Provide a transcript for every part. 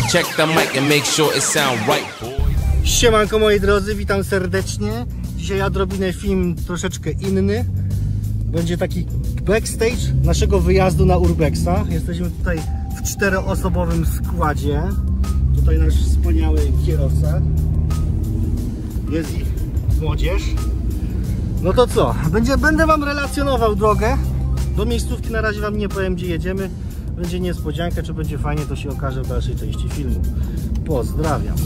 Check the mic and make sure it sound right, boy. Siemanko moi drodzy, witam serdecznie. Dzisiaj odrobinę film troszeczkę inny. Będzie taki backstage naszego wyjazdu na Urbexa. Jesteśmy tutaj w 4-osobowym składzie. Tutaj nasz wspaniały kierowca. Jest ich młodzież. No to co? Będę wam relacjonował drogę. Do miejscówki na razie wam nie powiem, gdzie jedziemy. Będzie niespodzianka, czy będzie fajnie, to się okaże w dalszej części filmu. Pozdrawiam.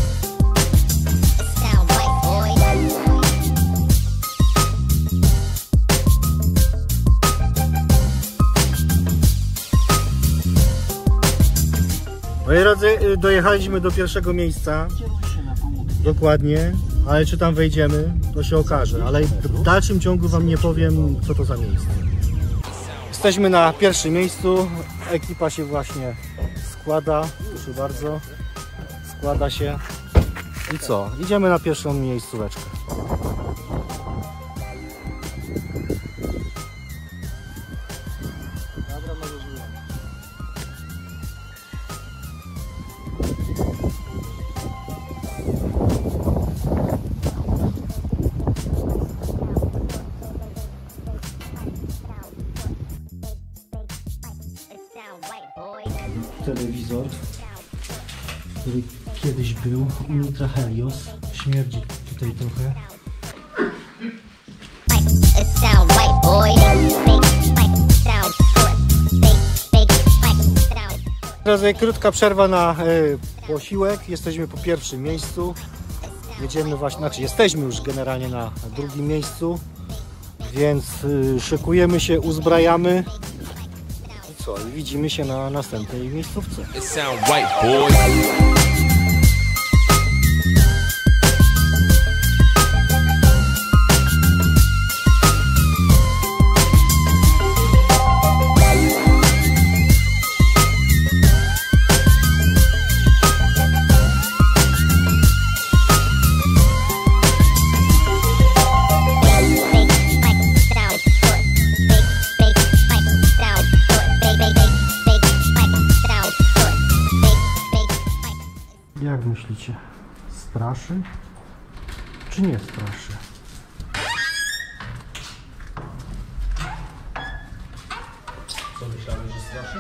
Moi drodzy, dojechaliśmy do pierwszego miejsca. Dokładnie, ale czy tam wejdziemy, to się okaże. Ale w dalszym ciągu wam nie powiem, co to za miejsce. Jesteśmy na pierwszym miejscu. Ekipa się właśnie składa. Proszę bardzo. Składa się. I co? Idziemy na pierwszą miejscóweczkę. Telewizor, który kiedyś był, Ultra Helios, śmierdzi tutaj trochę. Teraz krótka przerwa na posiłek, jesteśmy po pierwszym miejscu. Jedziemy właśnie, znaczy jesteśmy już generalnie na drugim miejscu, więc szykujemy się, uzbrajamy. Co? I widzimy się na następnej miejscówce. Jak myślicie? Straszy? Czy nie straszy? Co myślałeś, że straszy?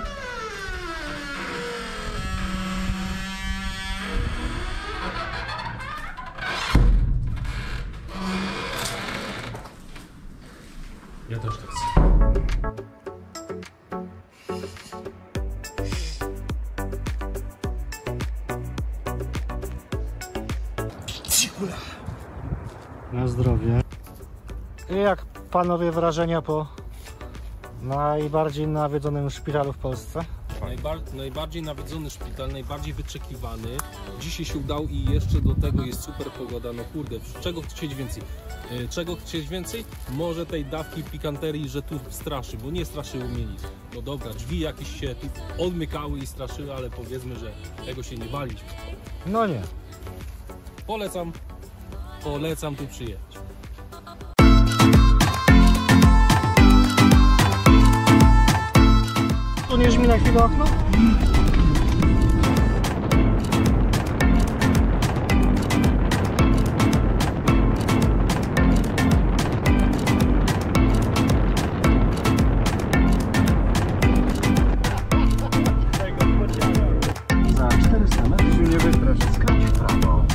Ja też tak chcę. Na zdrowie. I jak panowie wrażenia po najbardziej nawiedzonym szpitalu w Polsce? Najbardziej nawiedzony szpital, najbardziej wyczekiwany. Dzisiaj się udał i jeszcze do tego jest super pogoda. No kurde, czego chcieć więcej? Czego chcieć więcej? Może tej dawki pikanterii, że tu straszy, bo nie straszyło mnie nic. No dobra, drzwi jakieś się tu odmykały i straszyły, ale powiedzmy, że tego się nie baliśmy. No nie. Polecam tu przyjechać. Suniesz mi na chwilę okno? Za 400 metrów nie wystrasz. Skręć w prawo.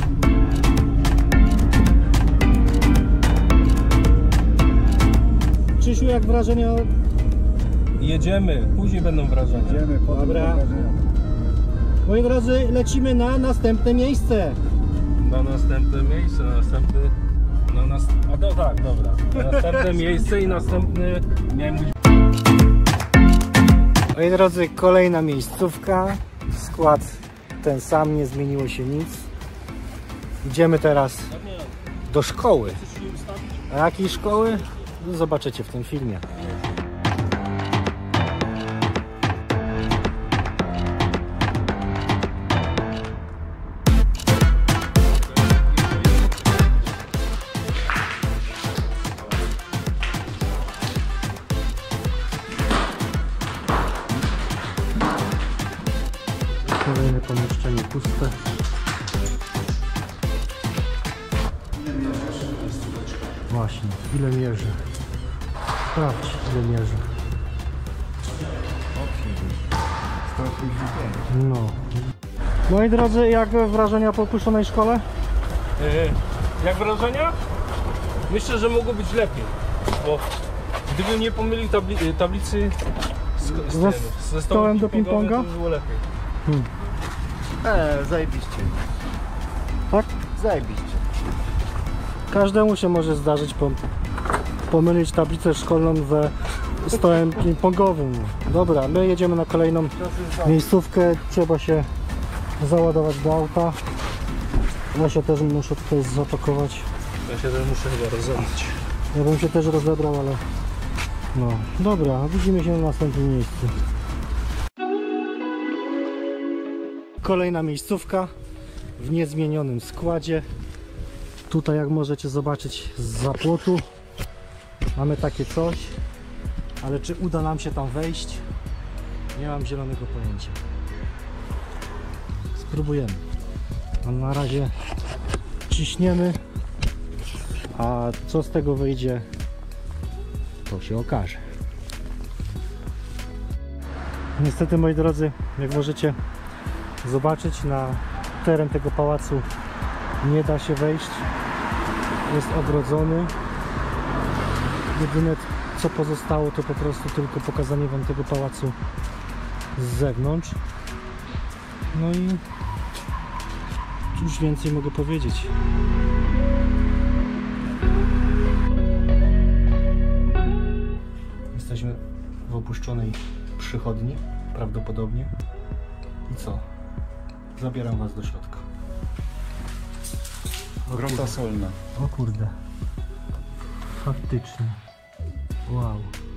Krzysiu, jak wrażenia? Jedziemy, później będą wrażenia. Dobra. Moi drodzy, lecimy na następne miejsce. Na następne miejsce, na następne miejsce i następny miałem być. Moi drodzy, kolejna miejscówka. Skład ten sam, nie zmieniło się nic. Idziemy teraz do szkoły. A jakiej szkoły? Zobaczycie w tym filmie. Kolejne pomieszczenie puste. Właśnie, ile mierzy? Sprawdź, ile mierzy. No. Moi drodzy, jak wrażenia po opuszczonej szkole? Jak wrażenia? Myślę, że mogło być lepiej, bo gdybym nie pomylił tablicy ze stołem do ping-ponga, to by było lepiej. Zajebiście. Tak? Zajebiście. Każdemu się może zdarzyć pomylić tablicę szkolną ze stołem ping-pongowym. Dobra, my jedziemy na kolejną miejscówkę. Trzeba się załadować do auta. Ja się też muszę tutaj zapakować. Ja się też muszę chyba rozebrać. Ja bym się też rozebrał, ale no. Dobra, widzimy się na następnym miejscu. Kolejna miejscówka w niezmienionym składzie. Tutaj, jak możecie zobaczyć, z płotu mamy takie coś, ale czy uda nam się tam wejść? Nie mam zielonego pojęcia. Spróbujemy. A na razie ciśniemy, a co z tego wyjdzie, to się okaże. Niestety, moi drodzy, jak możecie zobaczyć, na teren tego pałacu nie da się wejść. Jest ogrodzony. Jedyne co pozostało, to po prostu tylko pokazanie wam tego pałacu z zewnątrz. No i cóż więcej mogę powiedzieć. Jesteśmy w opuszczonej przychodni, prawdopodobnie. I co? Zabieram was do środka. Grota solna. O kurde. Faktycznie. Wow.